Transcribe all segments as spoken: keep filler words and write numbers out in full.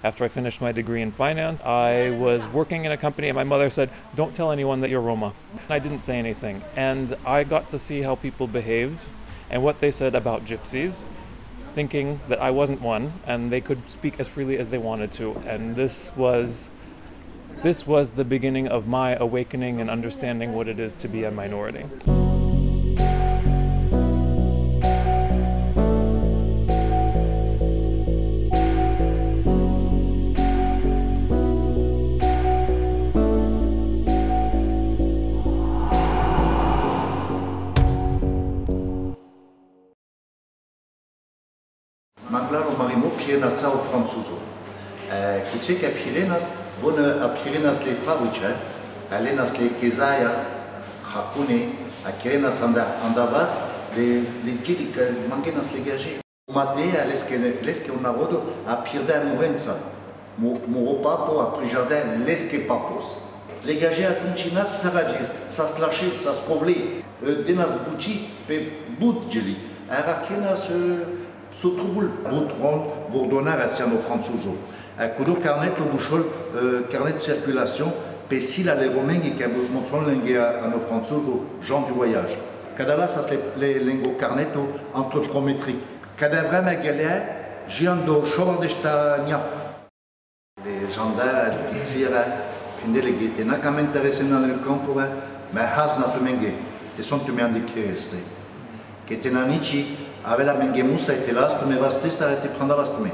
After I finished my degree in finance, I was working in a company and my mother said, "Don't tell anyone that you're Roma." I didn't say anything. And I got to see how people behaved and what they said about gypsies, thinking that I wasn't one and they could speak as freely as they wanted to. And this was this was the beginning of my awakening and understanding what it is to be a minority. Maglaro marimo pirena sau franzuzo. Kice che pirenas bona a pirenas le fabrice, alenas le kezaia, hakune, a kirenas anda andavas le le gilica mangenas le gage. Madea leske leske un narodo a pirda morenza. Mo mo papo a prijardin leske papos. Le gage a continuas saragis, sa slache, sa sprovli, denas buci pe budgeli. Era kenas so trubul butron vordonar asiano franzuzo. Kudo carnet o buchol carnet de circulation pe sila le romains que montron lengue ano franzuzo Jean du voyage. Cada ça les lengo carneto anthropométrique. Cada vrema galère giando chor de stania. Les gendarmes fitsira pindelegete na cam interessena nel campo ma has na tumenge. Te sont tu me indiquer este. Que tenanici avea menge musa e te las tu me vas testa e te prenda vas tu me.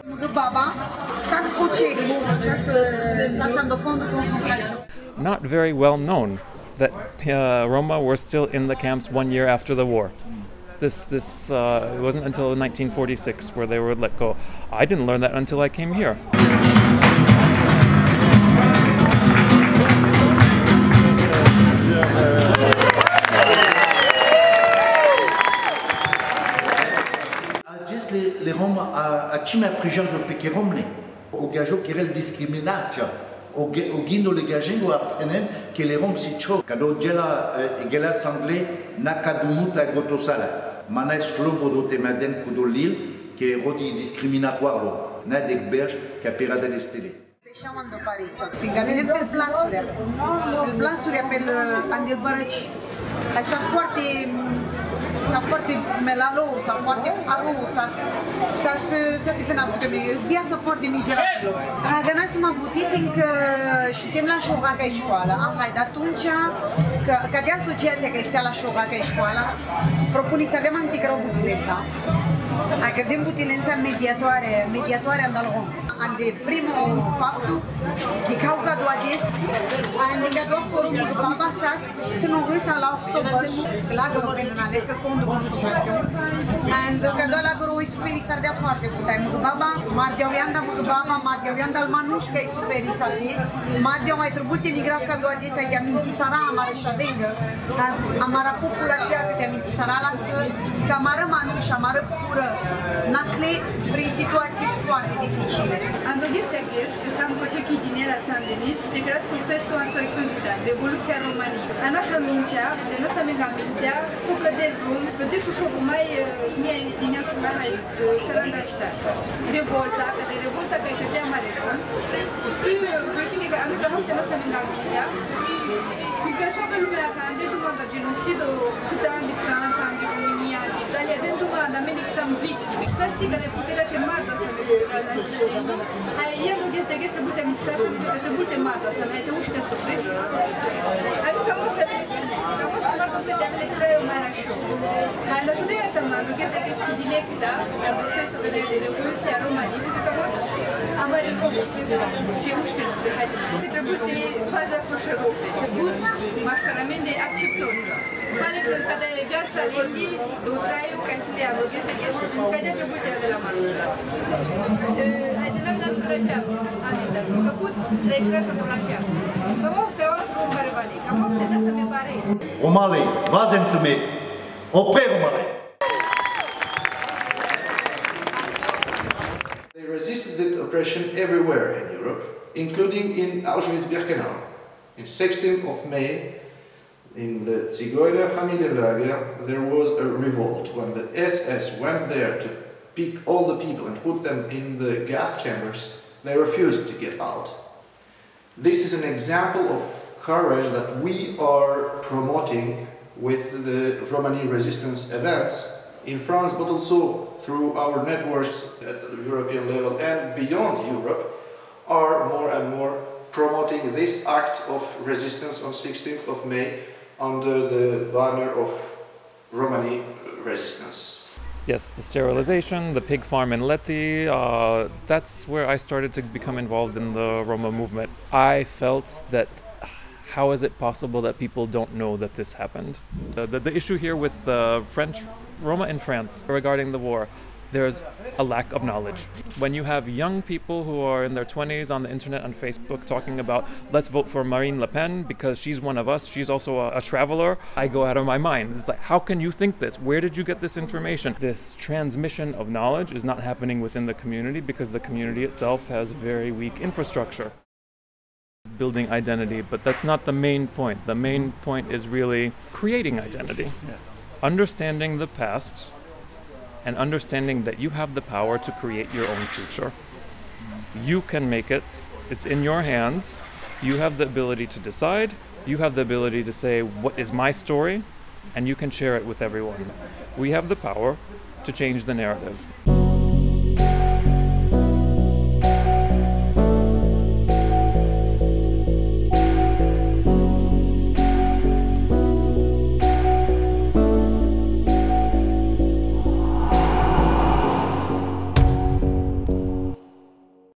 Not very well known that uh, Roma were still in the camps one year after the war. This this uh, it wasn't until nineteen forty-six where they were let go. I didn't learn that until I came here. Le Rom a cime prigiardo perché Romne o gajo che era discriminatio o o gindo le gajengo appenen che le Rom si ciò cado gela e gela sangle na cadumuta gotosala mana slobo do temaden kudo lil che rodi discriminatorio na de berge che per delle stelle. Siamo andando a Paris, fiindcă pe plațurile, pe plațurile, pe Andel Bărăci, asta foarte sa foarte melalo, sa foarte aro, sa sa sa tipena pe viața foarte mizerabilă. Agana să mă buti fiindcă știm la șoraca e școala. Am hai de atunci că că de asociația că știa la șoraca e școala, propune să avem antigrau butilența. Adică din butilența mediatoare, mediatoare andalrom. Ande primul faptul de că au cadou ades, ande cadou forumul de baba sas, se nu văd să la october, la gro prin ale că condu cu situație. Ande cadou la gro e superi sar de foarte putai mu baba, mardia vianda mu baba, mardia vianda al manuș că e superi sar de, mardia mai trebuie te nigra cadou ades ai de aminti sara amare șadengă, amara populația că te aminti sara la că amara manuș, amara pură, nacle prin situații foarte dificile. Ando este agir că s-am făcut chidinera San Denis, de grad să festo în solecțiune vital, Revoluția României. A noastră mintea, de noastră mega mintea, făcă de drum, că de șușoru mai mie din ea și mai să randăște. Revolta, că de revolta că e cădea mare rom, și vreșine că am că noastră noastră mega mintea, fiindcă toată lumea că am deci un genocidul câte ani de Franța, ani de România, de Italia, dentro uma da meni que são vítimas. Să siga de puterea te marda să le dezvoltă. Hai eu nu este că trebuie să mixăm, trebuie să marda să le dăm uște să fie. Hai că mă să le că mă să marda pe de ale trei mai așa. Hai la tu de așa mă, că este că este directa, că do festo de revoluția României, că mă amare ce uște. Hai trebuie să faza social. Bun, mascaramente acceptul. Pare că cada viața lei do traiu ca să dea o viață că să cade trebuie de la mână. Hai de la mână la șa. Amin, dar făcut registrarea de la șa. Cum o te o să mă revali, cum o te da să me pare. Romale, vazem tu me. Opre Romale. They resisted the oppression everywhere in Europe, including in Auschwitz-Birkenau. In sixteenth of May, in the Zigeuner Familienlager, there was a revolt when the S S went there to pick all the people and put them in the gas chambers. They refused to get out. This is an example of courage that we are promoting with the Romani resistance events in France, but also through our networks at the European level and beyond Europe, are more and more promoting this act of resistance on sixteenth of May under the banner of Romani resistance. Yes, the sterilization, the pig farm in Leti, uh, that's where I started to become involved in the Roma movement. I felt that how is it possible that people don't know that this happened? The, the, the issue here with the French Roma in France regarding the war, there's a lack of knowledge. When you have young people who are in their twenties on the internet and Facebook talking about let's vote for Marine Le Pen because she's one of us, she's also a, a traveler, I go out of my mind. It's like, how can you think this? Where did you get this information? This transmission of knowledge is not happening within the community because the community itself has very weak infrastructure. Building identity, but that's not the main point. The main point is really creating identity. Yeah. Understanding the past and understanding that you have the power to create your own future. You can make it. It's in your hands. You have the ability to decide. You have the ability to say, what is my story? And you can share it with everyone. We have the power to change the narrative.